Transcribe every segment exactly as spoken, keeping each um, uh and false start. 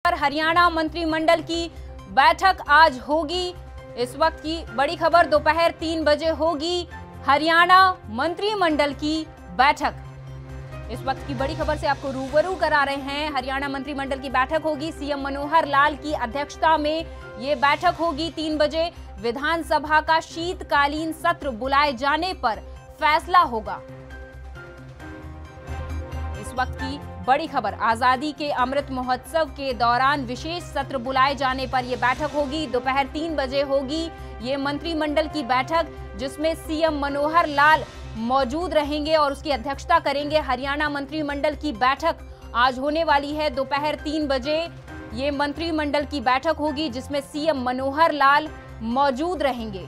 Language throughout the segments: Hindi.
पर हरियाणा मंत्रिमंडल की बैठक आज होगी। इस वक्त की बड़ी खबर, दोपहर तीन बजे होगी हरियाणा मंत्रिमंडल की बैठक। इस वक्त की बड़ी खबर से आपको रूबरू करा रहे हैं। हरियाणा मंत्रिमंडल की बैठक होगी, सीएम मनोहर लाल की अध्यक्षता में ये बैठक होगी। तीन बजे विधानसभा का शीतकालीन सत्र बुलाए जाने पर फैसला होगा। इस वक्त की बड़ी खबर, आजादी के अमृत महोत्सव के दौरान विशेष सत्र बुलाए जाने पर यह बैठक होगी। दोपहर तीन बजे होगी ये मंत्रिमंडल की बैठक, जिसमें सीएम मनोहर लाल मौजूद रहेंगे और उसकी अध्यक्षता करेंगे। हरियाणा मंत्रिमंडल की बैठक आज होने वाली है। दोपहर तीन बजे ये मंत्रिमंडल की बैठक होगी, जिसमें सीएम मनोहर लाल मौजूद रहेंगे।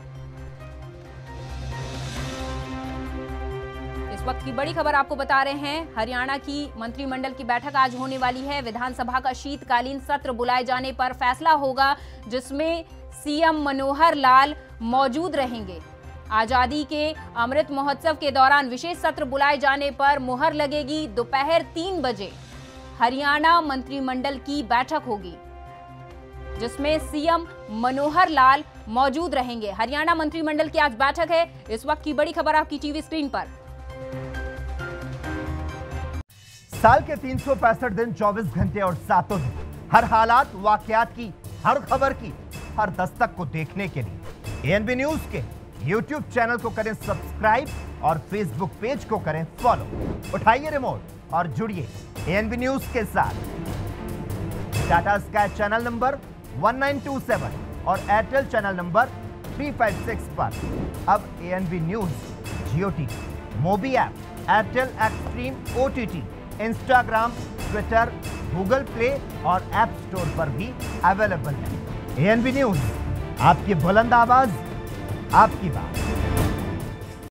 इस वक्त की बड़ी खबर आपको बता रहे हैं, हरियाणा की मंत्रिमंडल की बैठक आज होने वाली है। विधानसभा का शीतकालीन सत्र बुलाए जाने पर फैसला होगा, जिसमें सीएम मनोहर लाल मौजूद रहेंगे। आजादी के अमृत महोत्सव के दौरान विशेष सत्र बुलाए जाने पर मुहर लगेगी। दोपहर तीन बजे हरियाणा मंत्रिमंडल की बैठक होगी, जिसमें सीएम मनोहर लाल मौजूद रहेंगे। हरियाणा मंत्रिमंडल की आज बैठक है। इस वक्त की बड़ी खबर आपकी टीवी स्क्रीन पर। साल के तीन सौ पैंसठ दिन, चौबीस घंटे और सातों दिन, हर हालात वाकयात की, हर खबर की, हर दस्तक को देखने के लिए एएनबी न्यूज के यूट्यूब चैनल को करें सब्सक्राइब और फेसबुक पेज को करें फॉलो। उठाइए रिमोट और जुड़िए एएनबी न्यूज के साथ। टाटा स्काई चैनल नंबर एक नौ दो सात और एयरटेल चैनल नंबर तीन सौ छप्पन पर अब ANB news Jio TV, Mobi app, Airtel Xstream OTT, Instagram, Twitter, Google Play और ऐप स्टोर पर भी अवेलेबल है। एएनबी न्यूज, आपकी बुलंद आवाज, आपकी बात।